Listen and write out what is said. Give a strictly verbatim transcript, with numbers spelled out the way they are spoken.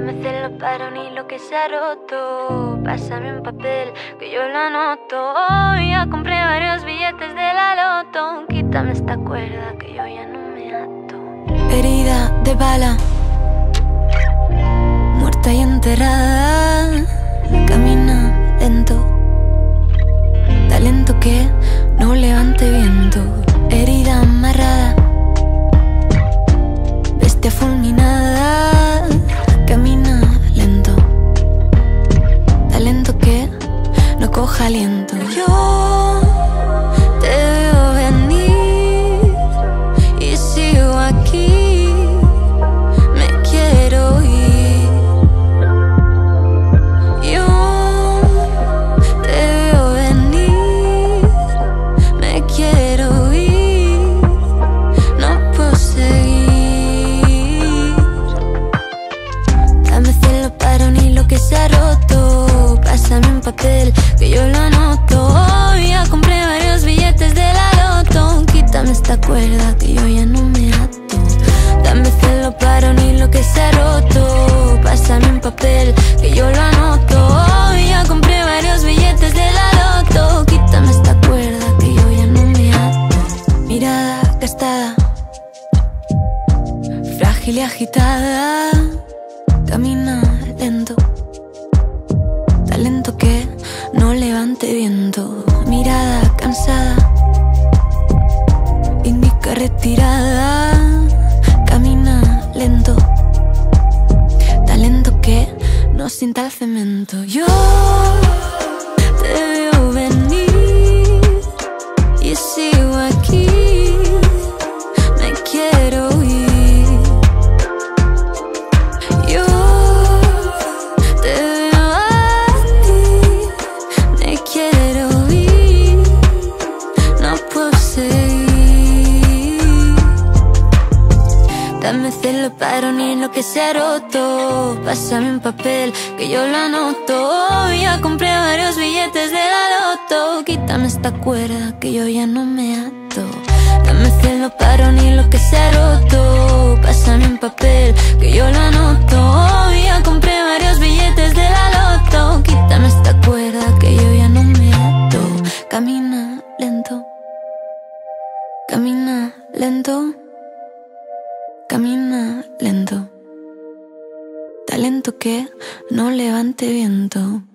Dame celo para unir lo que se ha roto. Pásame un papel que yo lo anoto. Oh, ya compré varios billetes de la loto. Quítame esta cuerda que yo ya no me ato. Herida de bala, muerta y enterrada. Camina lento, talento que no levante viento. Herida amarrada, bestia fulminada. Camina lento, talento que no coja aliento. Yo te veo venir y sigo aquí. Me quiero ir. Yo te veo venir, me quiero ir. No puedo seguir. Dame celo para unir lo que se ha roto. Pásame un papel que yo lo anoto. Oh, ya compré varios billetes de la loto. Quítame esta cuerda que yo ya no me ato. Dame celo para unir lo que se ha roto. Pásame un papel que yo lo anoto. Oh, ya compré varios billetes de la loto. Quítame esta cuerda que yo ya no me ato. Mirada gastada, frágil y agitada. Camina lento, talento que no levante viento. Mirada cansada, indica retirada. Camina lento, talento que no sienta el cemento. Yo te veo venir y sigo aquí. Me quiero ir. Yo te veo a ti. Me quiero ir. No puedo seguir. Dame celo para unir lo que se ha roto. Pásame un papel que yo lo anoto. Oh, ya compré varios billetes de la loto. Quítame esta cuerda que yo ya no me ato. Dame celo para unir lo que se ha roto. Pásame un papel que yo lo anoto. Oh, ya compré varios billetes de la loto. Quítame esta cuerda que yo ya no me ato. Camina lento, camina lento. Camina lento, talento que no levante viento.